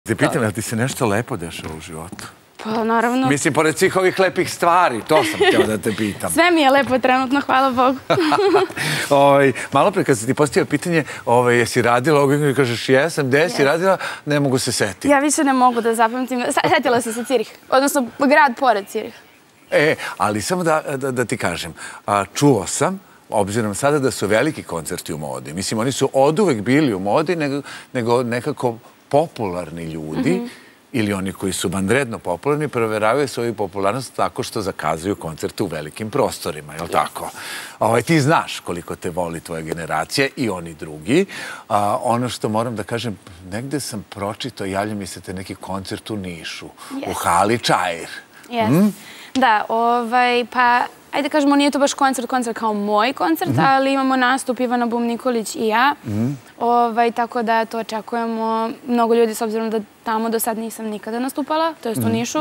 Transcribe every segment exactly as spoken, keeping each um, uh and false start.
Ti pitam, jel ti se nešto lepo dešava u životu? Pa, naravno. Mislim, pored svih ovih lepih stvari, to sam htjela da te pitam. Sve mi je lepo trenutno, hvala Bogu. Malo pre kad sam ti postavio pitanje, jesi radila ovog i kažeš jesam, gde si radila, ne mogu se setiti. Ja više ne mogu da zapamtim. Setila sam se Cirih, odnosno grad pored Cirih. E, ali samo da ti kažem, čuo sam, obzirom sada da su veliki koncerti u modi. Mislim, oni su oduvek bili u modi, nego nekako popularni ljudi ili oni koji su vanredno popularni proveravaju svoju popularnost tako što zakazuju koncerte u velikim prostorima, je li tako? Ti znaš koliko te voli tvoja generacija i oni drugi. Ono što moram da kažem, negde sam pročitao, javlja mi se te neki koncert u Nišu, u hali Čair. Da, pa ajde kažemo, nije to baš koncert, koncert kao moj koncert, ali imamo nastup Ivana Bum Nikolić i ja. Tako da to očekujemo mnogo ljudi, s obzirom da tamo do sad nisam nikada nastupala, to jest u Nišu.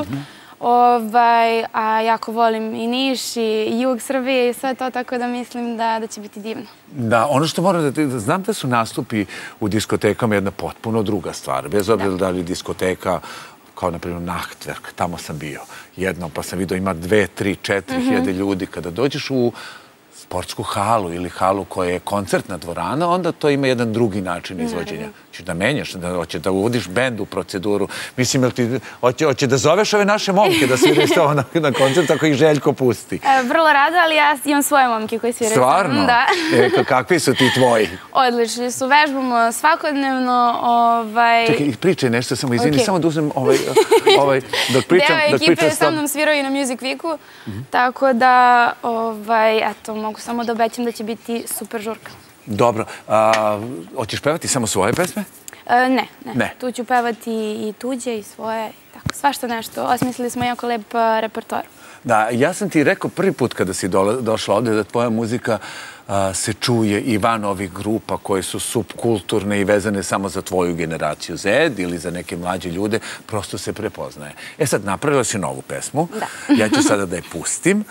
A jako volim i Niš i jug Srbije i sve to, tako da mislim da će biti divno. Da, ono što moram da ti... Znam da su nastupi u diskotekama jedna potpuno druga stvar. Bez obzira da li diskoteka kao, na primjer, Nachtwerk, tamo sam bio jednom, pa sam vidio ima dve, tri, četiri hiljade ljudi. Kada dođeš u sportsku halu ili halu koja je koncertna dvorana, onda to ima jedan drugi način izvođenja. Hoćeš da menjaš, hoćeš da uvodiš bend u proceduru. Mislim, hoće da zoveš ove naše momke da sviraju s tobom na koncert ako ih Željko pusti? Vrlo rado, ali ja imam svoje momke koji sviraju s tobom. Stvarno? Da. Kakvi su ti tvoji? Odlični su, vežbamo svakodnevno. Čekaj, pričaj nešto, samo izvini, samo da uzmem dok pričam. Deo ekipe sa mnom sviraju i na Music Weeku, tako da, eto, mogu samo da obećam da će biti super žurka. Dobro. Hoćeš pevati samo svoje pesme? Ne, ne. Tu ću pevati i tuđe i svoje. Svašta nešto. Osmislili smo jako lep repertoar. Da, ja sam ti rekao prvi put kada si došla ovde da tvoja muzika se čuje i van ovih grupa koje su subkulturne i vezane samo za tvoju generaciju Z ili za neke mlađe ljude, prosto se prepoznaje. E sad, napravila si novu pesmu. Ja ću sada da je pustim,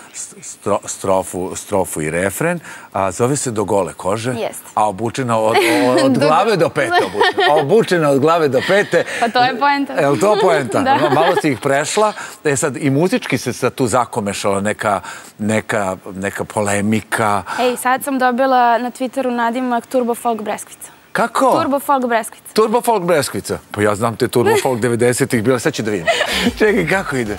strofu i refren. Zove se Do gole kože, a obučena od glave do pete. Obučena od glave do pete. Pa to je poenta. Je li to poenta? Malo si ih prešla. E sad, i muzički se sad tu zakomešala neka polemika. Ej, sad sam dobila na Twitteru nadimak Turbo Folk Breskvica. Kako? Turbo Folk Breskvica. Turbo Folk Breskvica? Pa ja znam te Turbo Folk devedesetih bila, sad ću da vidim. Čekaj, kako ide?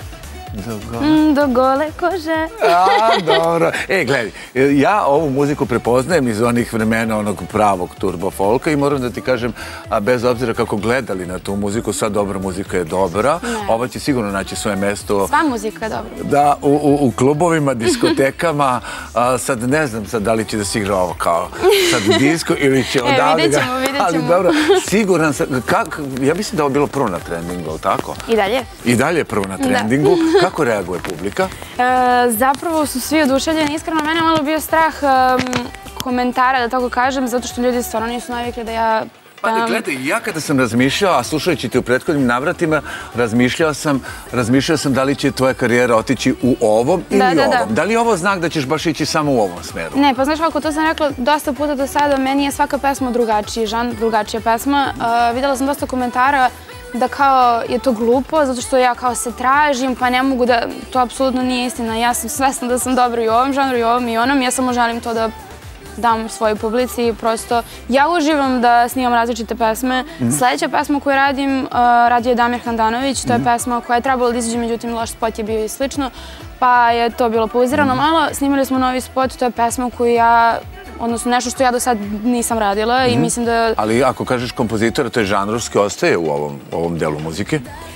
Do gole kože. A, dobro. E, gledaj, ja ovu muziku prepoznajem iz onih vremena onog pravog turbo folka i moram da ti kažem, bez obzira kako gledali na tu muziku, sad dobra muzika je dobra. Ova će sigurno naći svoje mesto. Sva muzika je dobra. Da, u klubovima, diskotekama. Sad ne znam sad da li će da se igra ovo kao sad disko ili će odavde ga... E, vidjet ćemo, vidjet ćemo. Ali dobro, siguran sam, ja mislim da ovo bilo prvo na trendingu, ali tako? I dalje. I dalje je prvo na trendingu. Kako reaguje publika? Zapravo su svi oduševljeni. Iskreno, mene malo bio strah komentara, da tako kažem, zato što ljudi stvarno nisu navikli da ja... Pa gledaj, ja kada sam razmišljao, a slušajući te u prethodnim navratima, razmišljao sam razmišljao sam da li će tvoja karijera otići u ovom ili ovom. Da li je ovo znak da ćeš baš ići samo u ovom smeru? Ne, pa znaš kako, to sam rekla dosta puta do sada, meni je svaka pesma drugačiji žan, drugačija pesma. Videla sam dosta komentara da kao je to glupo, zato što ja kao se tražim, pa ne mogu da... To apsolutno nije istina. Ja sam svesna da sam dobra i u ovom žanru, i u ovom i onom. Ja samo želim to da dam svojoj publici i prosto... Ja uživam da snimam različite pesme. Sljedeća pesma koju radim, radio je Damir Handanović. To je pesma koja je trebala da izađe, međutim loš spot je bio i slično. Pa je to bilo pauzirano malo. Snimali smo novi spot, to je pesma koju ja... Odnosno nešto što ja do sad nisam radila i mislim da... Ali ako kažeš kompozitora, to je žanrovski, ostaje u ovom delu muzike?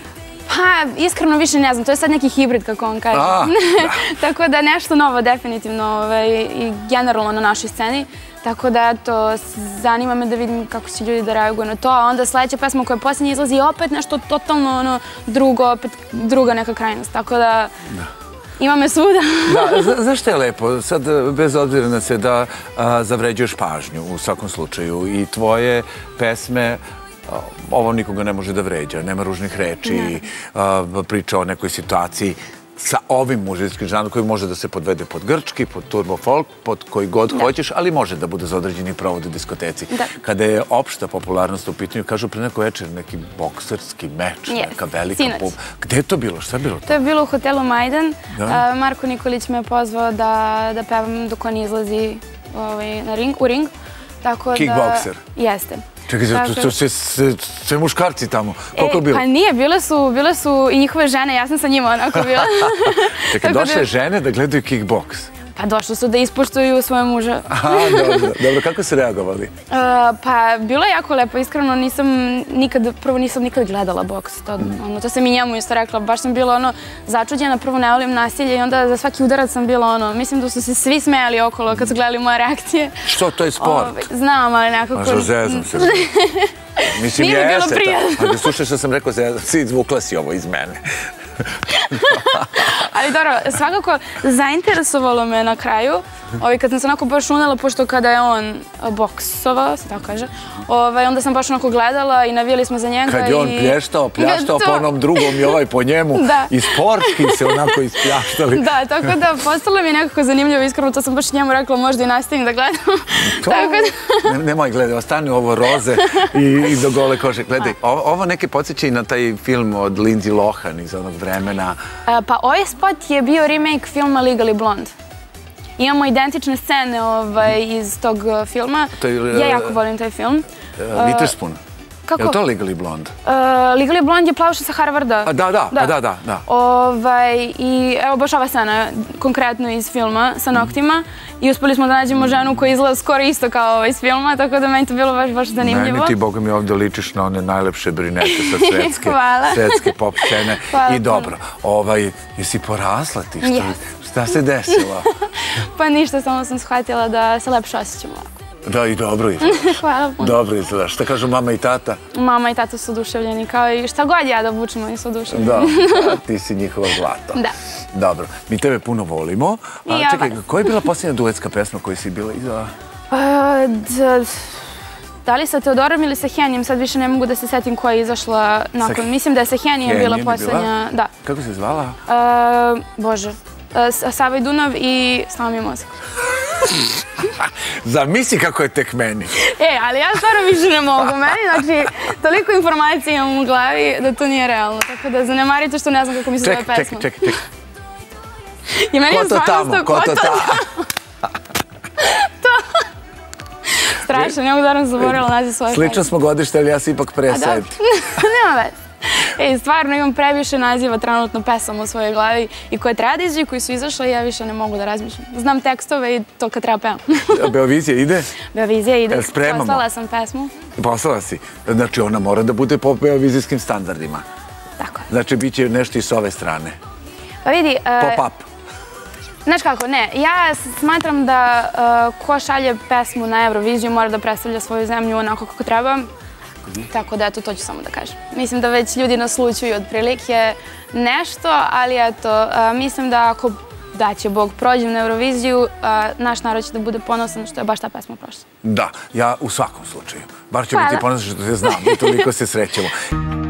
Pa, iskreno više ne znam, to je sad neki hibrid, kako on kaže. Tako da nešto novo definitivno i generalno na našoj sceni. Tako da, eto, zanima me da vidim kako će ljudi da reaguju na to. A onda sljedeća pesma koja posljednje izlazi je opet nešto totalno drugo, opet druga neka krajnost. Tako da... Ima me svuda. Da, znaš što je lepo? Sad, bez obzira na se da zavređuješ pažnju u svakom slučaju i tvoje pesme, ovo nikoga ne može da vređa, nema ružnih reči, priča o nekoj situaciji. sa ovim muzičkim žanrom koji može da se podvede pod grčki, pod turbo folk, pod koji god hoćeš, ali može da bude za određeni provod u diskoteci. Kada je opšta popularnost u pitanju, kažu pre neko večer neki bokserski meč, neka velika pub. Gde je to bilo? Šta je bilo to? To je bilo u hotelu Majdan. Marko Nikolić me je pozvao da pevam dok on izlazi u ring. Kickbokser? Jeste. Čekaj, to su sve muškarci tamo. Koliko je bilo? Pa nije, bile su i njihove žene, ja sam sa njima onako bila. Čekaj, došle žene da gledaju kickboks? Pa došli su da ispoštuju svoje muže. Aha, dobro. Dobro, kako su reagovali? Pa bilo je jako lepo, iskreno nisam nikad, prvo nisam nikad gledala boks. To sam i njemu isto rekla, baš sam bila ono začuđena, prvo ne volim nasilje i onda za svaki udarac sam bila ono, mislim da su se svi smejali okolo kad su gledali moje reakcije. Što, to je sport? Znam, ali nekako... Mažo, zezam se. Nije mi bilo prijatno. Ali slušaj što sam rekao, si izvukla si ovo iz mene. Ali dobro, svakako zainteresovalo me na kraju, kad sam se onako baš unela, pošto kada je on boksovao, se tako kaže, onda sam baš onako gledala i navijali smo za njega. Kad je on plještao, pljaštao po onom drugom i ovaj po njemu i sportski se onako ispljaštali. Da, tako da postalo mi je nekako zanimljivo, iskreno, to sam baš njemu rekla, možda i nastavim da gledam. Nemoj gledaj, ostani ovo roze i do gole kože. Gledaj, ovo neke podsjeća i na taj film od Lindsay Lohan iz onog vremena. Pa ovaj spot je bio remake filma Legally Blonde. Imamo identične scene iz tog filma. Ja jako volim taj film. Witherspoon. Je li to Legally Blonde? Legally Blonde je plavša sa Harvarda. Da, da, da, da. I evo baš ova scena, konkretno iz filma, sa noktima. I uspeli smo da nađemo ženu koja izgleda skoro isto kao iz filma, tako da meni to bilo baš zanimljivo. Meni ti, Boga mi, ovdje ličiš na one najlepše brinete sa svetske pop scene. I dobro, jesi porasla ti? Šta se desilo? Pa ništa, samo sam shvatila da se lepše osjećam ovako. Da, i dobro izgledaš. Hvala puno. Dobro izgledaš. Šta kažu mama i tata? Mama i tata su oduševljeni, kao i šta god ja da obučem, oni su oduševljeni. Da, ti si njihova zlato. Da. Dobro, mi tebe puno volimo. Čekaj, koja je bila posljednja duetska pesma koju si bila izdala? Da li sa Teodorom ili sa Henijem, sad više ne mogu da se setim koja je izašla nakon. Mislim da je sa Henijem bila posljednja. Da. Kako se zvala? Bože. Sava i Dunav i Slava mi je mozak. Zamisli kako je tek meni. E, ali ja stvarno više ne mogu. Meni, znači, toliko informacija imam u glavi da to nije realno. Tako da zanemarite što ne znam kako mi se zove pesma. Čekaj, čekaj, čekaj. Ko to tamo, ko to tamo? Strašno, ne mogu da vam zaboravila naziv svoje pesme. Slično smo godište, ali ja se ipak presedi. Nema veze. Ej, stvarno imam previše naziva trenutno pesama u svojoj glavi i koje treba da izađu, koji su izašle i ja više ne mogu da razmišljam. Znam tekstove i to kad treba pevam. Beovizija ide? Beovizija ide. Spremamo. Poslala sam pesmu. Poslala si. Znači ona mora da bude po beovizijskim standardima. Tako je. Znači bit će nešto i s ove strane. Pa vidi... Pop-up. Znaš kako, ne. Ja smatram da ko šalje pesmu na Euroviziju mora da predstavlja svoju zemlju onako kako treba. Tako da, eto, to ću samo da kažem. Mislim da već ljudi naslučuju otprilike nešto, ali eto, mislim da ako da će Bog prođem na Euroviziju, naš narod će da bude ponosan što je baš ta pesma prošla. Da, ja u svakom slučaju. Bar ću biti ponosan što te znam i toliko se srećemo.